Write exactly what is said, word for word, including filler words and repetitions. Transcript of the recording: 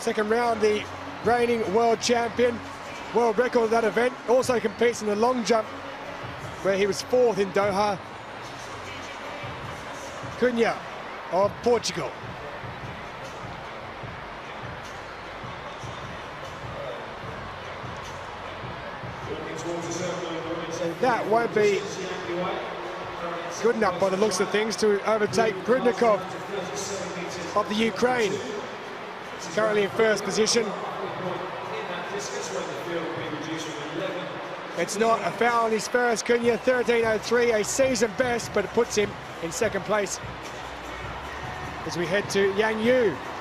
Second round, the reigning world champion, world record of that event. Also competes in the long jump, where he was fourth in Doha. Cunha of Portugal. And that won't be good enough by the looks of things to overtake PRUDNIKOV of the Ukraine. He's currently in first position. It's not a foul on his first. Cunha, thirteen oh three, a season best, but it puts him in second place as we head to Yang Yu.